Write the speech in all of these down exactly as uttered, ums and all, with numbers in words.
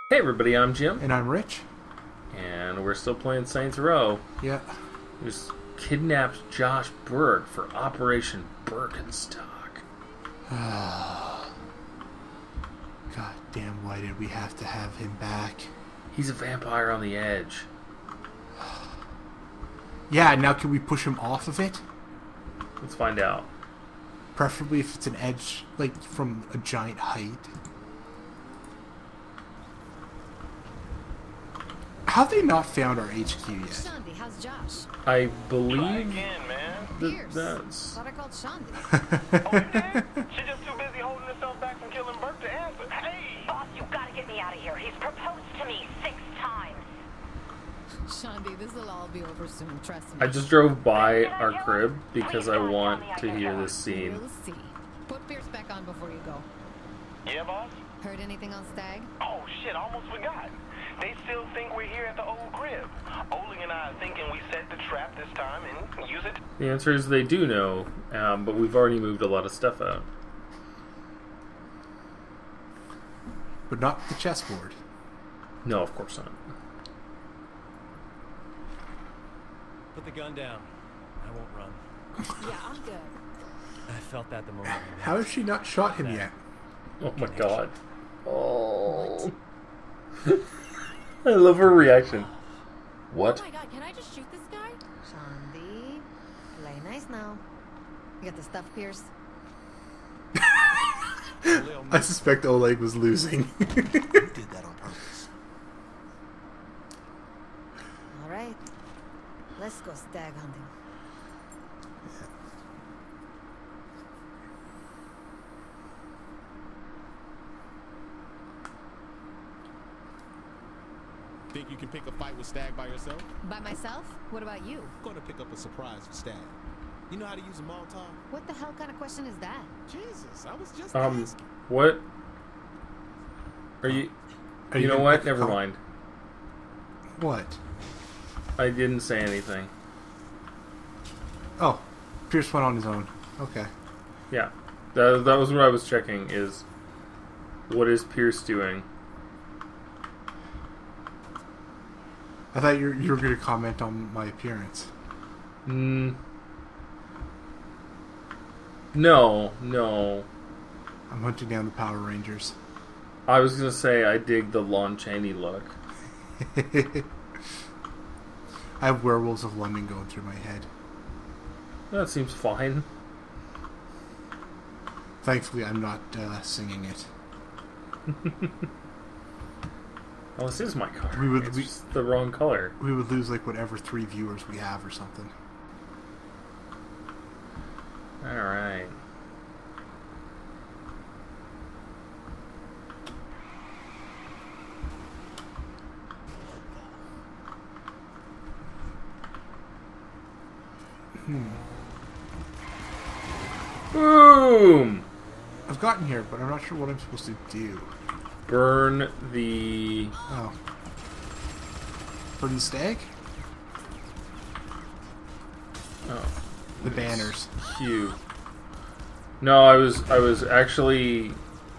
Hey everybody, I'm Jim, And I'm Rich. and we're still playing Saints Row. Yeah. We just kidnapped Josh Berg for Operation Birkenstock. God damn, why did we have to have him back? He's a vampire on the edge. Yeah, now can we push him off of it? Let's find out. Preferably if it's an edge, like, from a giant height. How have they not found our H Q yet? Shandy, how's Josh? I Try believe again, man. that Pierce. that's... Thought I called Shandy. Oh, you did? She's just too busy holding herself back from killing Burke to answer. Hey! Boss, you gotta get me out of here. He's proposed to me six times. Shandy, this'll all be over soon, trust me. I just drove by our crib because I want to hear this scene. We'll see. Put Pierce back on before you go. Yeah, boss? Heard anything on Stag? Oh, shit, I almost forgot. They still think we're here at the old crib. Oling and I are thinking we set the trap this time and use it. The answer is they do know, um, but we've already moved a lot of stuff out. But not the chessboard. No, of course not. Put the gun down. I won't run. Yeah, I'm good. I felt that the moment. we How has she not shot him yet? Oh my god. Oh. I love her reaction. What? Oh my god, can I just shoot this guy? Shandy, play nice now. You got the stuff, Pierce? I suspect Oleg was losing. Did that on purpose. Alright. Let's go stag hunting. Think you can pick a fight with Stag by yourself? By myself? What about you? Gonna pick up a surprise for Stag. You know how to use a Molotov? What the hell kind of question is that? Jesus, I was just Um, asking. what? Are you... Are You know gonna what? pick- Never oh, mind. What? I didn't say anything. Oh, Pierce went on his own. Okay. Yeah. That, that was what I was checking, is... What is Pierce doing? I thought you, you were going to comment on my appearance. Mm. No, no. I'm hunting down the Power Rangers. I was gonna say I dig the Lon Chaney look. I have Werewolves of London going through my head. That seems fine. Thankfully, I'm not uh, singing it. Oh, this is my car. We would- it's we- just the wrong color. We would lose like whatever three viewers we have or something. Alright. Boom! I've gotten here, but I'm not sure what I'm supposed to do. Burn the... Oh. Burn the stag? Oh, The banners. Q. No, I was I was actually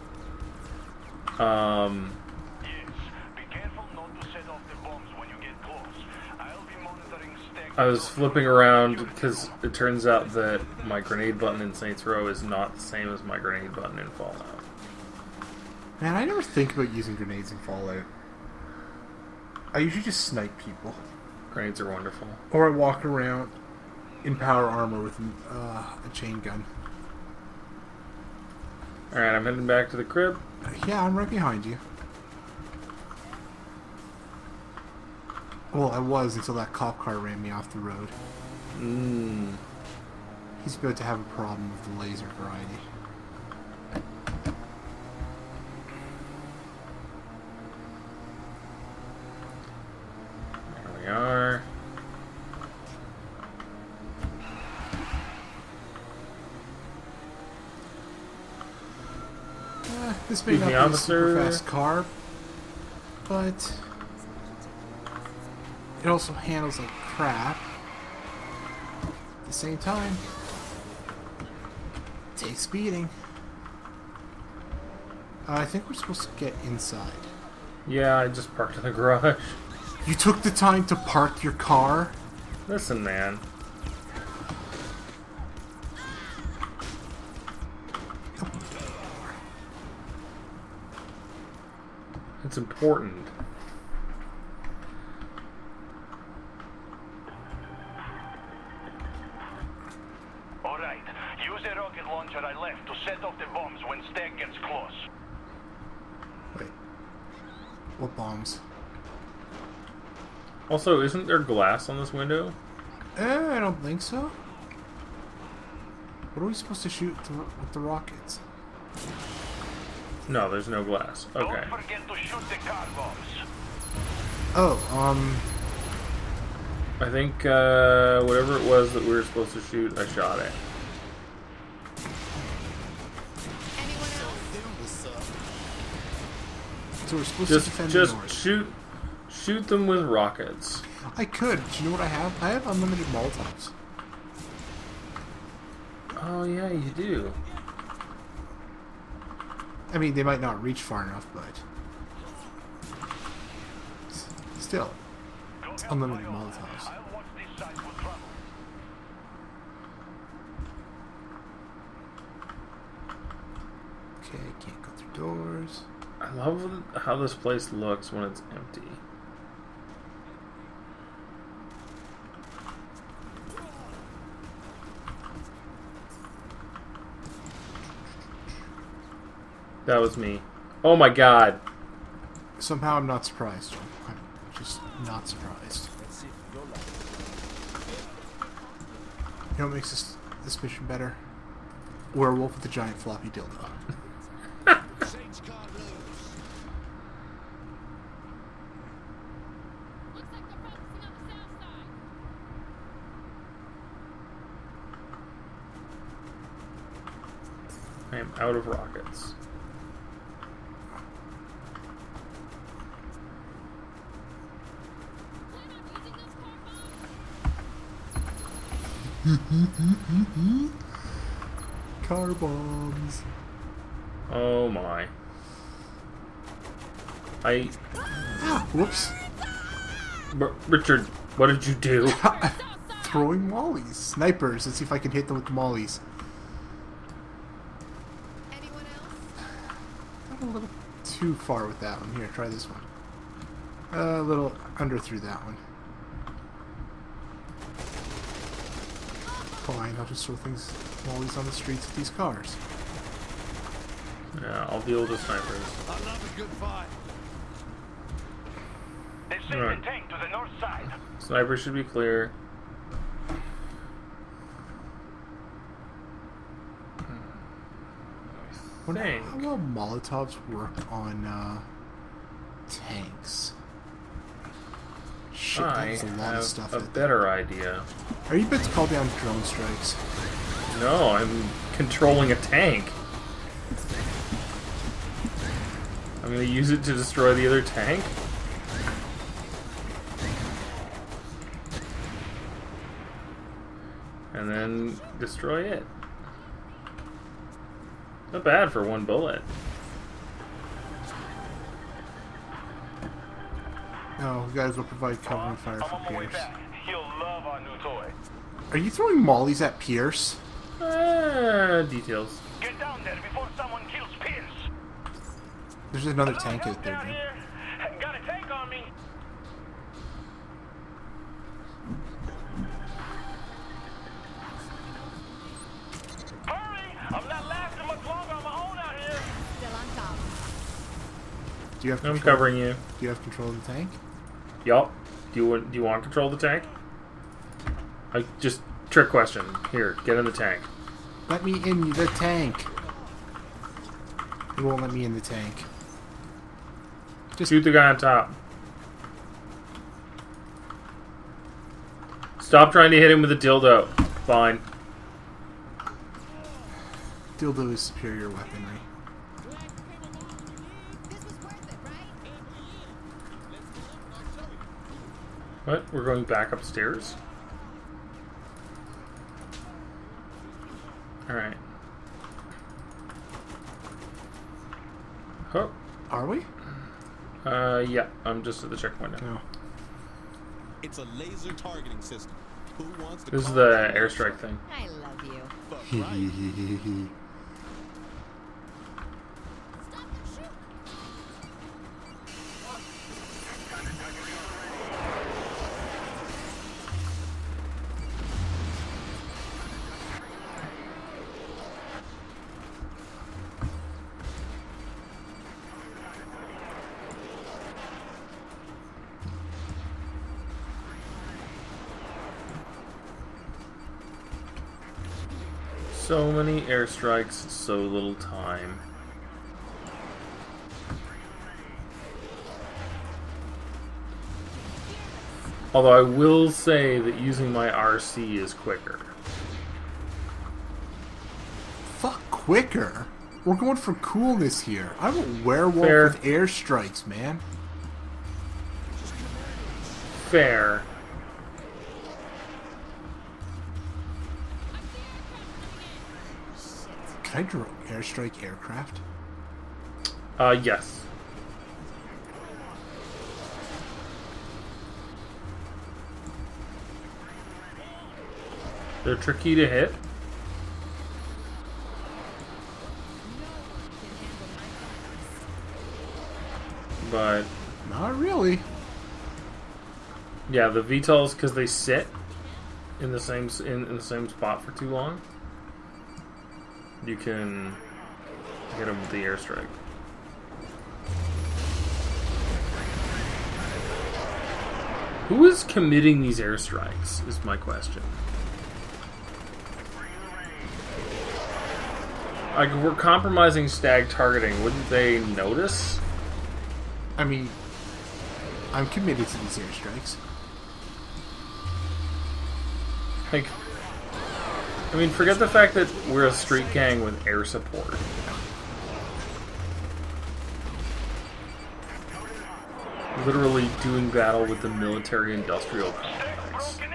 um Yes. Be careful not to set off the bombs when you get close. I'll be monitoring Stag. I was flipping around because it turns out that my grenade button in Saints Row is not the same as my grenade button in Fallout. Man, I never think about using grenades in Fallout. I usually just snipe people. Grenades are wonderful. Or I walk around in power armor with uh, a chain gun. Alright, I'm heading back to the crib. Uh, yeah, I'm right behind you. Well, I was until that cop car ran me off the road. Mmm. He's about to have a problem with the laser variety. There we are. Uh, this may Excuse not me, be a officer. super fast car, but it also handles like crap. At the same time, takes beating. Uh, I think we're supposed to get inside. Yeah, I just parked in the garage. You took the time to park your car? Listen, man. It's important. Alright, use the rocket launcher I left to set off the bombs when Stag gets close. Wait. What bombs? Also, isn't there glass on this window? Eh, I don't think so. What are we supposed to shoot th with the rockets? No, there's no glass. Okay. Don't forget to shoot the car bombs. Oh, um... I think uh, whatever it was that we were supposed to shoot, I shot it. Anyone else? So we're supposed Just, to defend just the north. shoot, shoot them with rockets. I could. Do you know what I have? I have unlimited Molotovs. Oh yeah, you do. I mean, they might not reach far enough, but... s- Still. It's unlimited Molotovs. I'll watch this side for trouble. Okay, can't go through doors. I love how this place looks when it's empty. That was me. Oh my god. Somehow I'm not surprised. I'm just not surprised. You know what makes this, this mission better? Werewolf with a giant floppy dildo. I am out of rockets. Car bombs. Oh my. I... Whoops. R Richard, what did you do? Throwing mollies. Snipers. Let's see if I can hit them with the mollies. Anyone else? Got a little too far with that one. Here, try this one. Uh, a little under through that one. Fine, I'll just throw things, mollies on the streets with these cars. Yeah, I'll deal with the snipers. I love a good fight. They sent Alright. the tank to the north side. Snipers should be clear. I Wonder think. how well Molotovs work on uh, tanks. Shit, I that was a lot have of stuff. a out there. better idea. Are you about to call down drone strikes? No, I'm controlling a tank. I'm gonna use it to destroy the other tank. And then destroy it. Not bad for one bullet. No, we gotta go provide cover and fire I'm for on my way Pierce. back. He'll love our new toy. Are you throwing mollies at Pierce? Ah, details. Get down there before someone kills Pierce. There's another Hello, tank help out there, down dude. here. Got a tank on me. Hurry! I'm not lasting much longer on my own out here. Still on top. Do you have I'm control? covering you. Do you have control of the tank? Yup. Do you want? Do you want to control the tank? I just trick question. Here, get in the tank. Let me in the tank. It won't let me in the tank. Just Shoot the guy on top. Stop trying to hit him with a dildo. Fine. dildo is superior weaponry. This was worth it, right? What? We're going back upstairs? Alright. Huh. Are we? Uh, yeah, I'm just at the checkpoint now. No. It's a laser targeting system. Who wants to This is call the it? airstrike thing. I love you. Fuck Hee right. hee hee hee hee. So many airstrikes, so little time. Although I will say that using my R C is quicker. Fuck quicker. We're going for coolness here. I'm a werewolf Fair. with airstrikes, man. Fair. Can I draw airstrike aircraft? Uh, yes. They're tricky to hit. But, Not really. yeah, the V TOLs, because they sit in the same s- in, in the same spot for too long, you can hit them with the airstrike. Who is committing these airstrikes, is my question. Like, if we're compromising stag targeting, wouldn't they notice? I mean, I'm committed to these airstrikes. Like, I mean, forget the fact that we're a street gang with air support. Literally doing battle with the military-industrial complex. Broken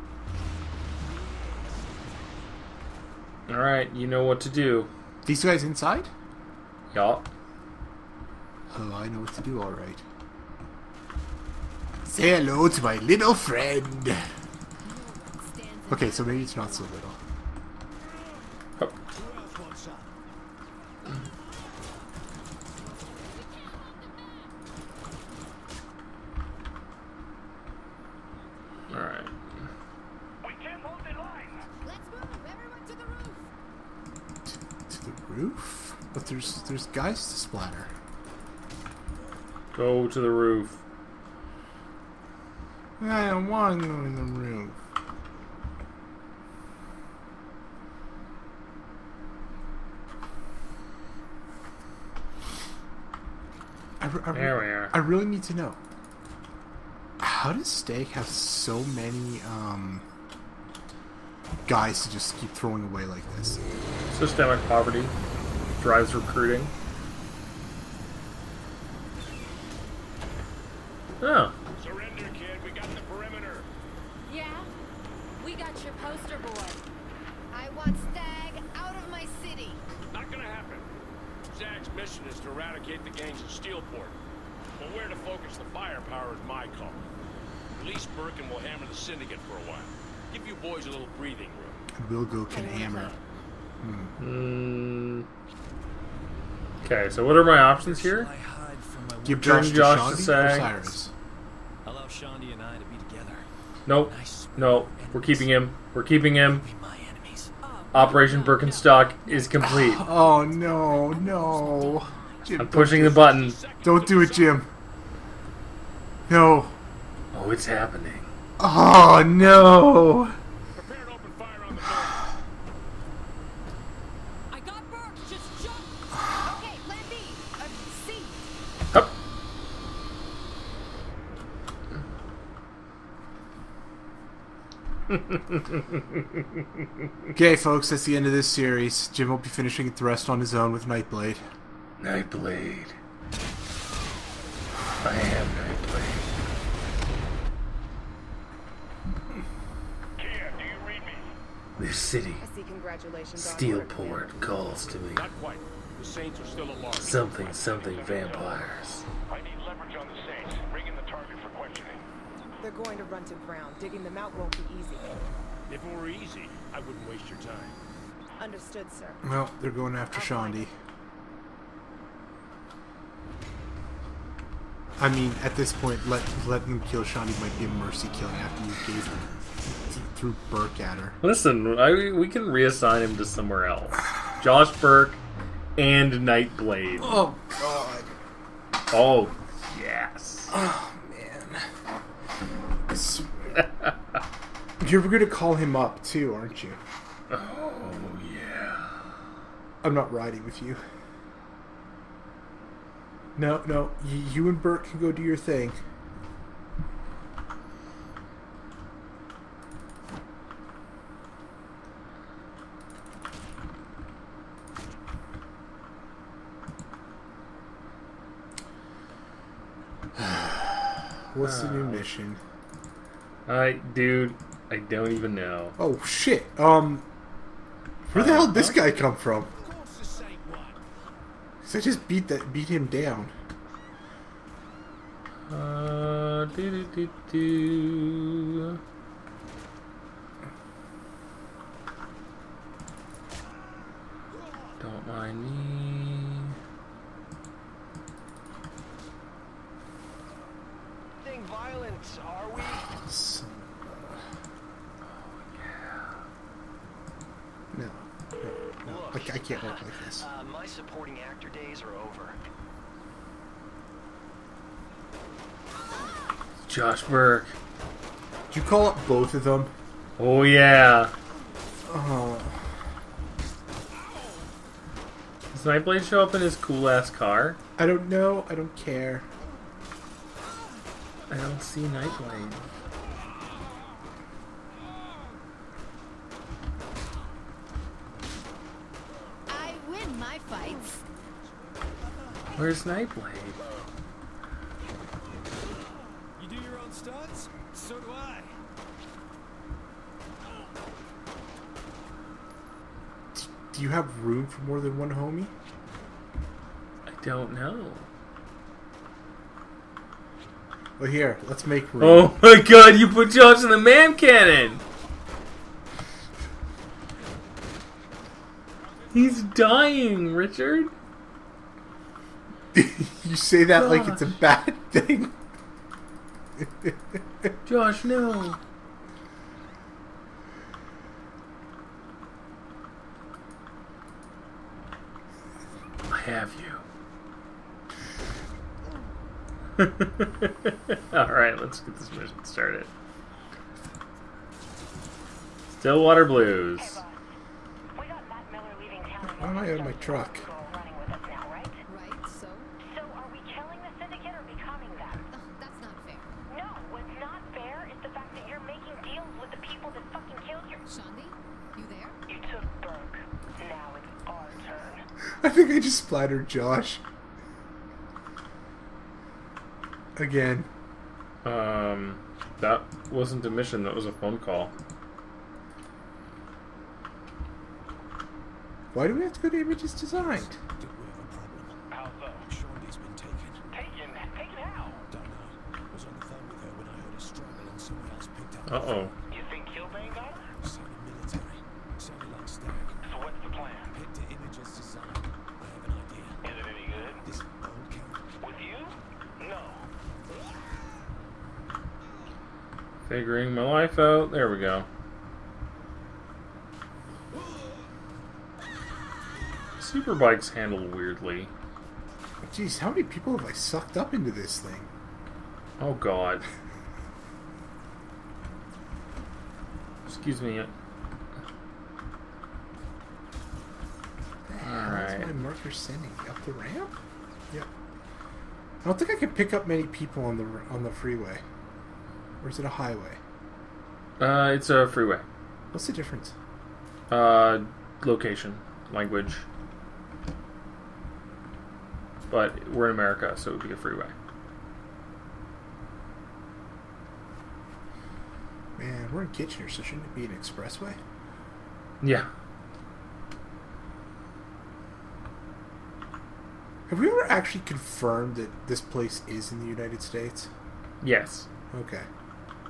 in. Alright, you know what to do. These guys inside? Yup. Oh, I know what to do, alright. Say hello to my little friend. Okay, so maybe it's not so little. Oh, Who else wants shot? alright. We can't hold the line. Let's move. Everyone to the roof. To the roof? But there's there's guys to splatter. Go to the roof. I don't want to go in the roof. I, re- I, re- There we are. I really need to know. How does Steak have so many um, guys to just keep throwing away like this? Systemic poverty drives recruiting. Oh. Surrender, kid. We got the perimeter. Yeah? We got your poster boy. I want Stag out of my city. Not gonna happen. Zag's mission is to eradicate the gangs in Steelport. But where to focus the firepower is my call. Release Birkin will hammer the syndicate for a while. Give you boys a little breathing room. Wilgo can hammer. Mm. Okay, so what are my options here? I hide from my Give Turn Josh to Josh to Shandi or Sag. Cyrus? Allow Shandi and I to be together. Nope. Nice. No. We're keeping him. We're keeping him. Be my enemies. Operation Birkenstock is complete. Oh no, no. Jim, I'm pushing the button. Don't do it, Jim. No. Oh, it's happening. Oh no. Prepare to open fire on the door. I got Burke. Just jump. Okay, plan B. Uh, C. Hup. Okay, folks, that's the end of this series. Jim will be finishing the rest on his own with Nightblade. Nightblade. I am Nightblade. Kia, do you read me? This city, I see congratulations on order, Commander. Steelport, calls to me. Not quite. The Saints are still at large. Something, something vampires. I need leverage on They're going to run to ground. Digging them out won't be easy. If it were easy, I wouldn't waste your time. Understood, sir. Well, they're going after Shondi. I mean, at this point, let letting them kill Shondi might be a mercy killing after you gave him threw Burke at her. Listen, I, we can reassign him to somewhere else. Josh Burke and Nightblade. Oh God. Oh yes. Oh man. I swear. You're gonna call him up too, aren't you? Oh yeah. I'm not riding with you. No, no. Y you and Burke can go do your thing. What's the new mission? I, dude, I don't even know. Oh shit! Um, where the hell did this guy come from? Of course this ain't one. Cause I just beat that, beat him down. Uh, do do do do. Don't mind me. Being violent, are we? Son of a- No, no, no. I, I can't work like this. Uh, my supporting actor days are over. Josh Burke. Did you call up both of them? Oh yeah. Oh. Does Nightblade show up in his cool ass car? I don't know. I don't care. I don't see Nightblade. I win my fights. Where's Nightblade? You do your own stunts? So do I. Do you have room for more than one homie? I don't know. Well, here, let's make room. Oh my god, you put Josh in the man cannon! He's dying, Richard. You say that like it's a bad thing. Josh, no. I have you. Alright, let's get this mission started. Stillwater Blues. We got Matt Miller leaving town. Why am I out of my truck? Running with us now, right? Right, so? So are we killing the syndicate or becoming them? Oh, that's not fair. No, what's not fair is the fact that you're making deals with the people that fucking killed your... Shondi, you there? You took Burke. Now it's our turn. I think I just splattered Josh. Again. Um, that wasn't a mission, that was a phone call. Why do we have to go to Images Designed? Think we have a problem. How so? Shondi's been taken. Taken? Taken how? Don't know. Was on the phone with her when I heard her struggle and someone else picked up. Uh-oh. You think Kilbane got her? Sounded military. Sounded like Stag. So what's the plan? Head to Images Design. I have an idea. Is it any good? This old camp. With you? No. Figuring my life out. There we go. Superbikes handle weirdly. Jeez, how many people have I sucked up into this thing? Oh god. Excuse me. How's Alright. my marker sending me up the ramp? Yep. I don't think I can pick up many people on the on the freeway. Or is it a highway? Uh, it's a freeway. What's the difference? Uh, location, language. But we're in America, so it would be a freeway. Man, we're in Kitchener, so shouldn't it be an expressway? Yeah. Have we ever actually confirmed that this place is in the United States? Yes. Okay.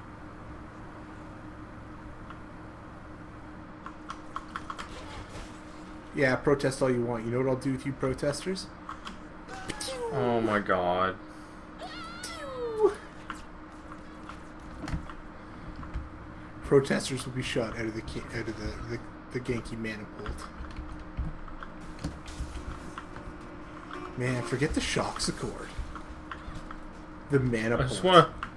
Yeah, protest all you want. You know what I'll do with you protesters? Oh my god. Protesters will be shot out of the out of the the, the Genki manifold. Man, forget the shocks accord. The I manifold. just want to.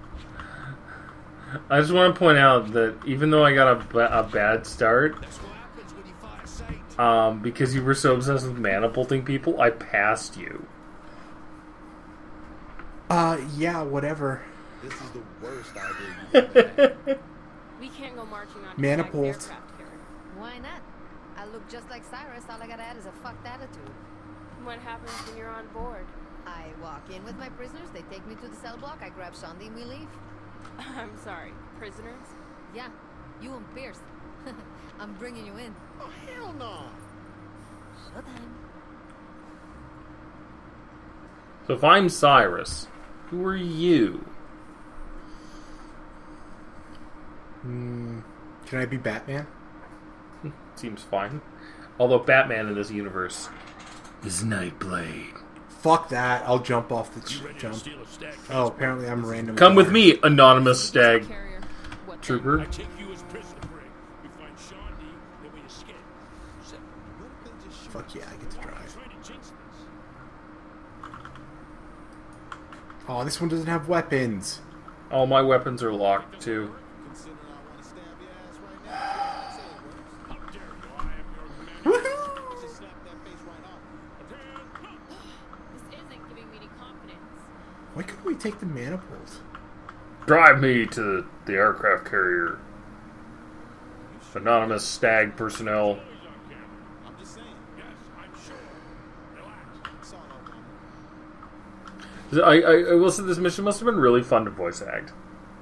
I just want to point out that even though I got a, ba- a bad start, um, because you were so obsessed with manipulating people, I passed you. Uh, yeah, whatever. This is the worst idea you've ever had. We can't go marching on Manifold. aircraft carrier. Why not? I look just like Cyrus. All I gotta add is a fucked attitude. What happens when you're on board? I walk in with my prisoners. They take me to the cell block. I grab Shandy and we leave. I'm sorry, prisoners? Yeah, you and Pierce. I'm bringing you in. Oh, hell no. Showtime. So if I'm Cyrus, who are you? Hmm. Can I be Batman? Seems fine. Although Batman in this universe is Nightblade. Fuck that. I'll jump off the ch- jump. Oh, apparently I'm random. Come with me, anonymous stag Carrier. What trooper. I take you as prisoner, Brig. We find Sean D, then we escape. So, What if they just shoot Fuck yeah, I get to drive. trying to jinx this. Oh, this one doesn't have weapons. All my weapons are locked too. considering I want to stab your ass right now? Say it works. How dare you? I am your commander. Woohoo! Just slap that face right off. This isn't giving me any confidence. Why couldn't we take the manifold? Drive me to the aircraft carrier. Anonymous stag personnel. I'm just saying. Yes, I'm sure. Relax. It's all over. I, I, I will say this mission must have been really fun to voice act.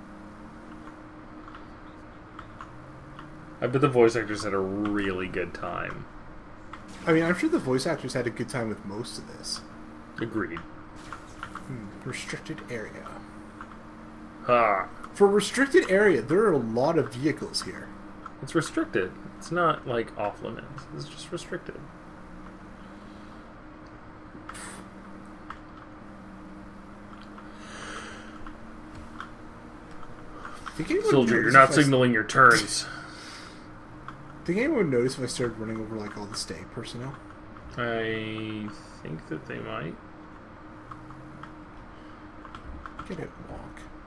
I bet the voice actors had a really good time. I mean, I'm sure the voice actors had a good time with most of this. Agreed. Hmm. Restricted area. Ha! For restricted area, there are a lot of vehicles here. It's restricted. It's not like off limits. It's just restricted. Think anyone Soldier, would you're notice not if I- signaling your turns. Think anyone would notice if I started running over like all the stag personnel? I think that they might. Get it, walk.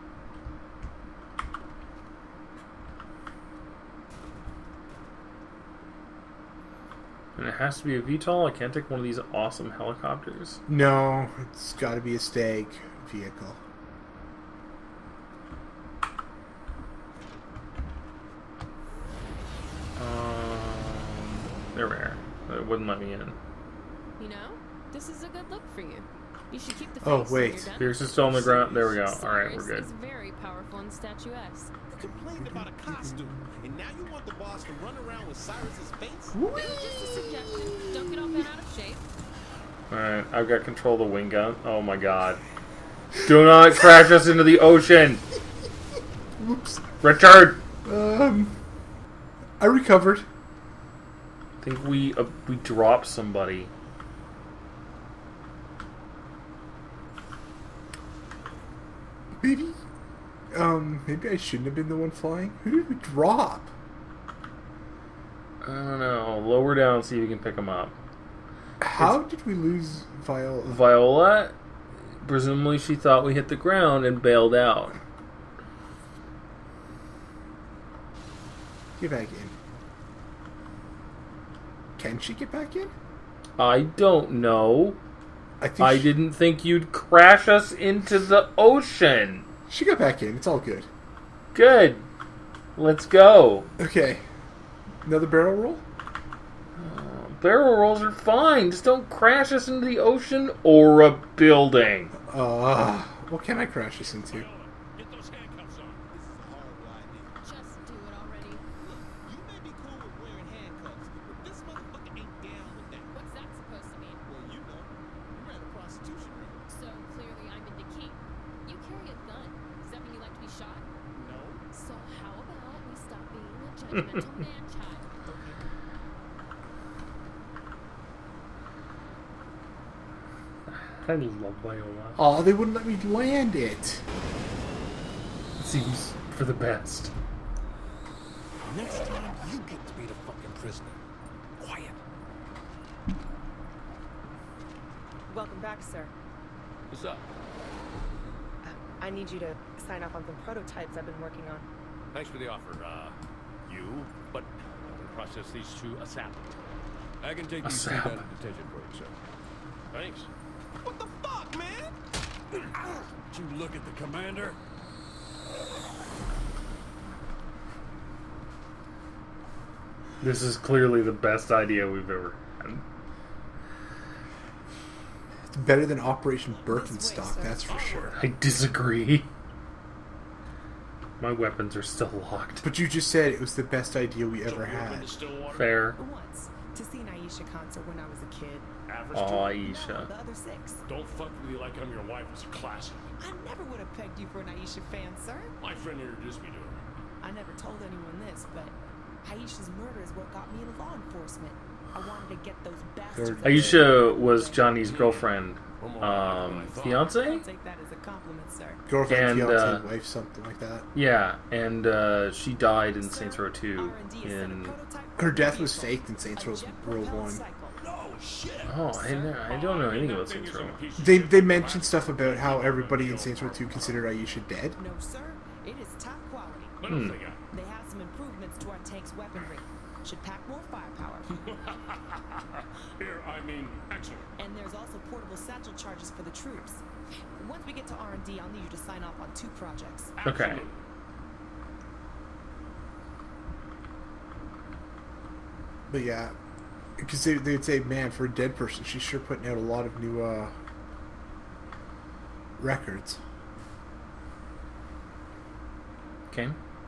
And it has to be a V TOL. I can't take one of these awesome helicopters. No, it's got to be a stag vehicle. Um, they're rare. It wouldn't let me in. You know, this is a good look for you. You should keep the face Oh, when wait. you're done. Pierce is still on the ground. There we go. All right, we're Cyrus good. is very powerful and statuesque. You complained about a costume, and now you want the boss to run around with Cyrus's face? It was just a suggestion. Don't get all bent out of shape. All right, I've got control of the wing gun. Oh my god! Do not crash us into the ocean, Whoops. Richard. Um, I recovered. I think we uh, we dropped somebody. Maybe, um, maybe I shouldn't have been the one flying. Who did we drop? I don't know. Lower down, see if you can pick them up. How did we lose Viola? Viola, presumably she thought we hit the ground and bailed out. Get back in. Can she get back in? I don't know. I think I she, didn't think you'd crash us into the ocean. she got back in. It's all good. Good. Let's go. Okay. Another barrel roll? Barrel rolls are fine. Just don't crash us into the ocean or a building. Uh, what can I crash this into? Get those handcuffs on. This is a horrible idea. Just do it already. You may be cool with wearing handcuffs, but this motherfucker ain't down with that. What's that supposed to mean? Well, you know, you ran a prostitution ring. So clearly I'm into kink. You carry a gun. Does that mean you like to be shot? No. So how about we stop being a judgmental man-child? I love Viola. Oh, they wouldn't let me land it. It seems for the best. Next time, you get to be the fucking prisoner. Quiet. Welcome back, sir. What's up? I need you to sign off on some prototypes I've been working on. Thanks for the offer, uh, you. But I'm gonna process these to a sap. I can take A these two sap. down to detention for you, sir. Thanks. What the fuck, man? Did you look at the commander? This is clearly the best idea we've ever had. It's better than Operation Birkenstock, that's for sure. I disagree. My weapons are still locked. But you just said it was the best idea we ever had. Fair. Once, to see an Aisha concert when I was a kid. Average Oh, to- No, Aisha. the other six. Don't fuck with me like I'm your wife. It's a classic. I never would have pegged you for an Aisha fan, sir. My friend introduced me to her. I never told anyone this, but Aisha's murder is what got me into law enforcement. I wanted to get those bastards. Aisha was Johnny's girlfriend, um, fiance? I'll take that as a compliment, sir. Girlfriend, And, fiance, uh, wife, something like that. Yeah, and uh, she died in Saints Row two. In Her death was faked in Saints Row one. oh, I, know, I don't know anything about Saints Row. They they mentioned stuff about how everybody in Saints Row two considered Aisha dead. No, sir. It is top quality. What Hmm. else they got? They have some improvements to our tank's weaponry. Should pack more firepower. Here, I mean, excellent. And there's also portable satchel charges for the troops. Once we get to R and D, I'll need you to sign off on two projects. Okay. Absolutely. But yeah, because they, they'd say, man, for a dead person, she's sure putting out a lot of new uh, records. Okay.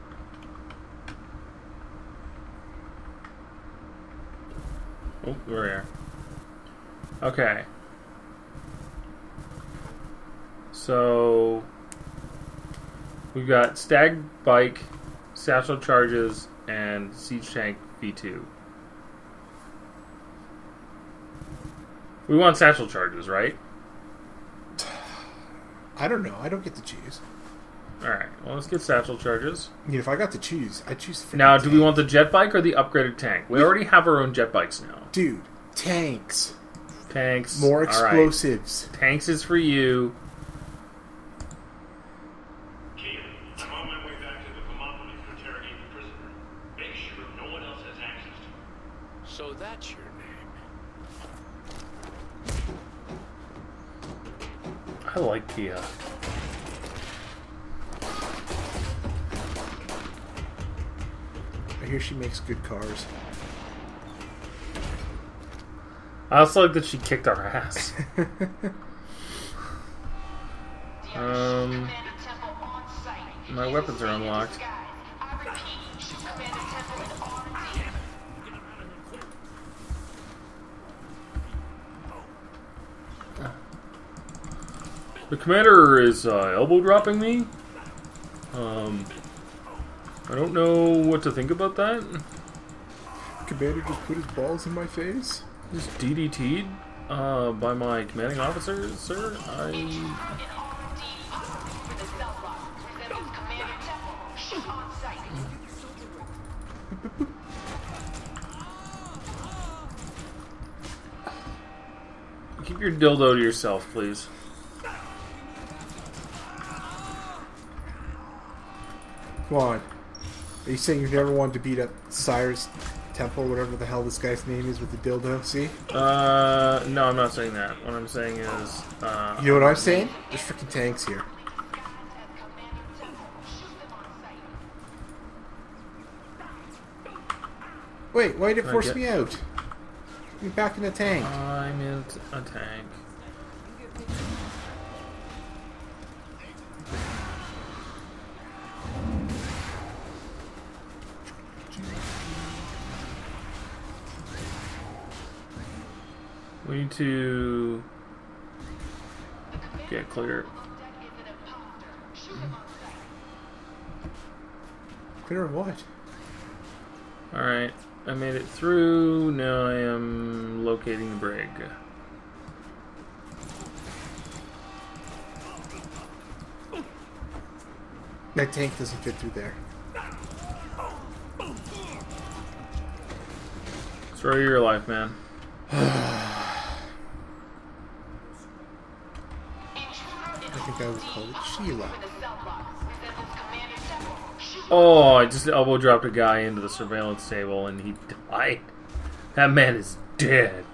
Oh, we're here. Okay. So we've got Stag Bike, Satchel Charges, and Siege Tank V two. We want Satchel Charges, right? I don't know. I don't get to choose. Alright, well, let's get Satchel Charges. I mean, if I got to choose, I'd choose. freaking Now, do we tank. want the jet bike or the upgraded tank? We already have our own jet bikes now. Dude, tanks. Tanks. More All right. explosives. Tanks is for you. Kate, I'm on my way back to the Thermopylae to interrogate the prisoner. Make sure no one else has access to him. So that's your name. I like Kia. I hear she makes good cars. I also like that she kicked our ass. um, my weapons are unlocked. The commander is uh, elbow dropping me. Um, I don't know what to think about that. Commander just put his balls in my face. Just D D T'd uh, by my commanding officer, sir. I. Keep your dildo to yourself, please. Come on. Are you saying you've never wanted to beat up Sire's Temple, whatever the hell this guy's name is with the dildo? See? Uh, no, I'm not saying that. What I'm saying is, uh... You know what I'm saying? There's freaking tanks here. Wait, why'd it Can I force get- me out? Get me back in the tank. I'm in a tank. We need to get clear. Clear of what? Alright, I made it through. Now I am locating the brig. That tank doesn't fit through there. Story of your life, man. I think I would call it Sheila. Oh, I just elbow dropped a guy into the surveillance table and he died. That man is dead.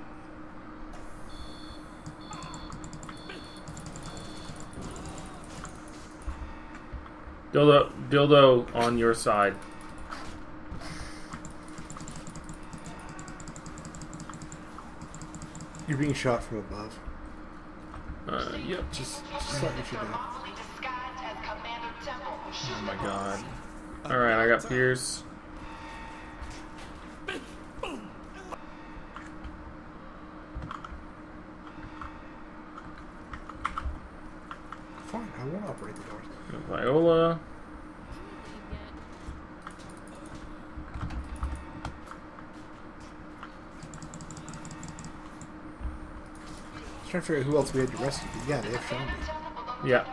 Dildo, dildo on your side. You're being shot from above. Uh, yep. Just, just slightly too bad. Oh my god. Alright, I got Pierce. Fine, I won't operate the doors. Viola. I'm trying to figure out who else we had to rescue. But yeah, they have Shandy. Yeah.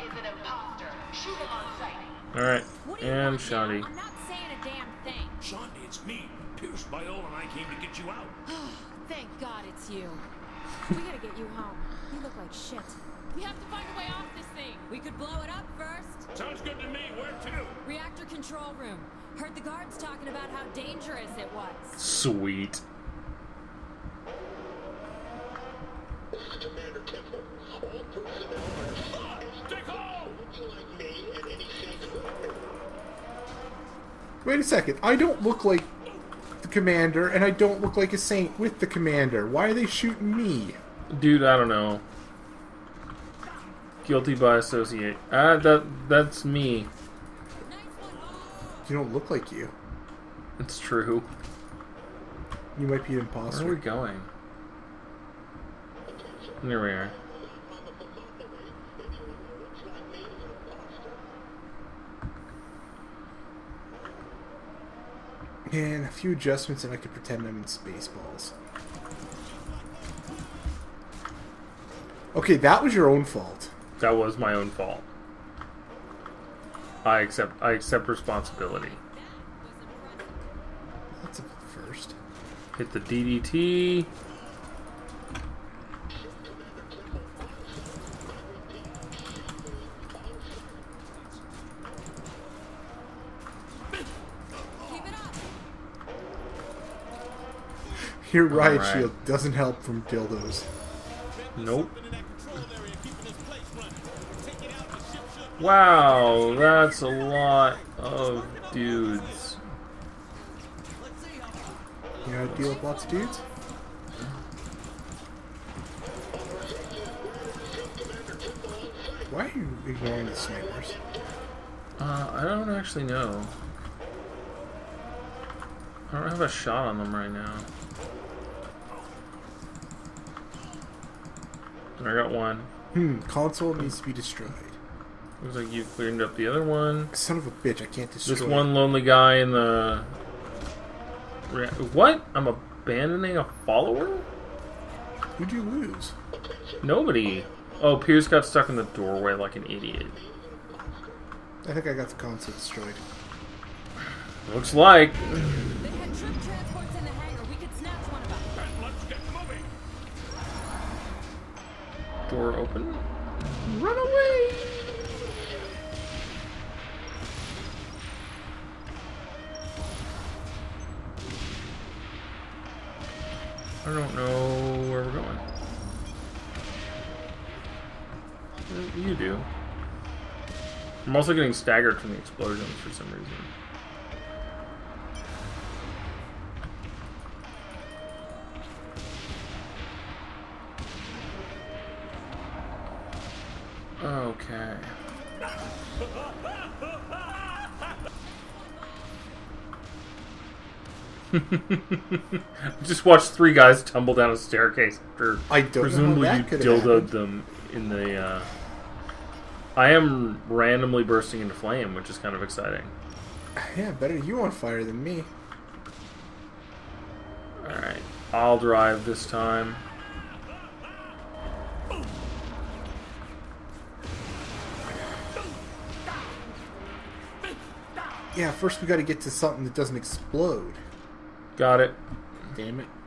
Alright, and Shandy. I'm not saying a damn thing. Shandy, it's me. Pierce, Viola, and I came to get you out. Thank God it's you. We gotta get you home. You look like shit. We have to find a way off this thing. We could blow it up first. Sounds good to me. Where to? Reactor control room. Heard the guards talking about how dangerous it was. Sweet. Commander Temple, all personnel are Take home! like me and any safe. Wait a second. I don't look like the commander, and I don't look like a saint with the commander. Why are they shooting me? Dude, I don't know. Guilty by associate. Ah, that that's me. You don't look like you. It's true. You might be an Where imposter. are we going? There we are. And a few adjustments, and I could pretend I'm in Spaceballs. Okay, that was your own fault. That was my own fault. I accept. I accept responsibility. That's a first. Hit the D D T. Your riot Alright. shield doesn't help from dildos. Nope. Wow, that's a lot of dudes. You know how to deal with lots of dudes? Why are you ignoring the snipers? Uh, I don't actually know. I don't have a shot on them right now. I got one. Hmm, console needs to be destroyed. Looks like you've cleared up the other one. Son of a bitch, I can't destroy This one lonely guy in the... What? I'm abandoning a follower? Who'd you lose? Nobody. Oh, Pierce got stuck in the doorway like an idiot. I think I got the console destroyed. Looks like. They had troop transports in the hangar. We could snatch one of them. Let's get moving. Door open. Run away! I don't know where we're going. You do. I'm also getting staggered from the explosions for some reason. Okay. Just watched three guys tumble down a staircase after I don't know how presumably that you could have dildoed happened. them in the. Uh... I am randomly bursting into flame, which is kind of exciting. Yeah, better you on fire than me. Alright, I'll drive this time. Yeah, first we got to get to something that doesn't explode. Got it. Damn it.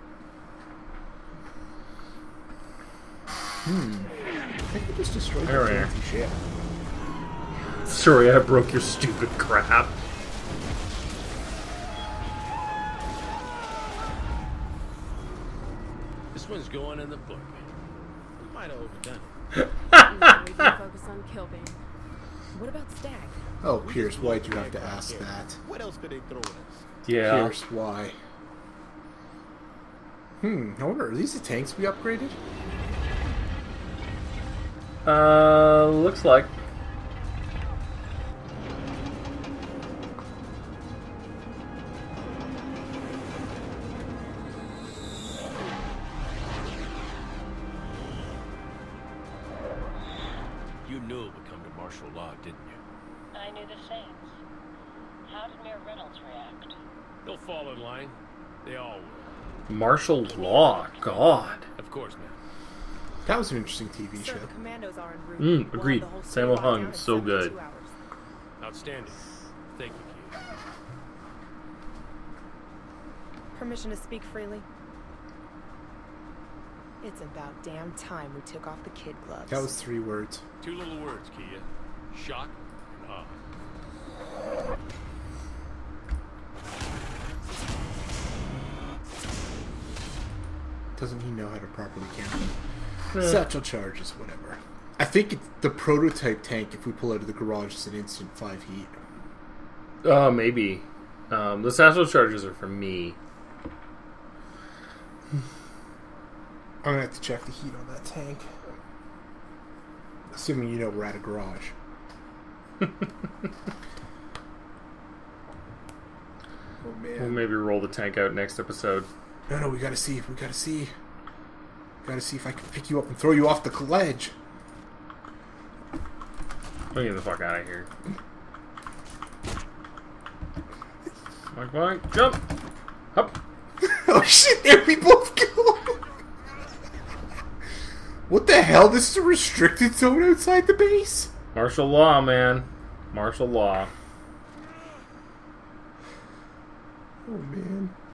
Hmm. I think we just destroyed There the we are. fancy ship. Sorry, I broke your stupid crap. This one's going in the book. We might have overdone We can focus on Kilbane. What about Stag? Oh, Pierce, why'd you have to ask that? it. What else could they throw at us? Yeah. Pierce, why? Hmm, I wonder, are these the tanks we upgraded? Uh, looks like. You knew it would come to martial law, didn't you? I knew the Saints. How did Mayor Reynolds react? They'll fall in line. They all will. Martial law. God. Of course, man. That was an interesting T V Sir, show. the commandos are en route. Mm, We'll have agreed. the whole city Samuel locked Hung, down in so good. seventy-two hours. Outstanding. Thank you, Kia. Permission to speak freely? It's about damn time we took off the kid gloves. That was three words. Two little words, Kia. Shock and awe. Doesn't he know how to properly count? Yeah. Satchel charges, whatever. I think it's the prototype tank, if we pull out of the garage, is an instant five heat. Uh, maybe. Um, the satchel charges are for me. I'm gonna have to check the heat on that tank. Assuming you know we're at a garage. Oh man. We'll maybe roll the tank out next episode. No, no, we gotta see. We gotta see. Gotta see if I can pick you up and throw you off the ledge. Let me get the fuck out of here. Come on, come on, jump! Up! Oh shit, there we both go! What the hell? This is a restricted zone outside the base? Martial law, man. Martial law. Oh man.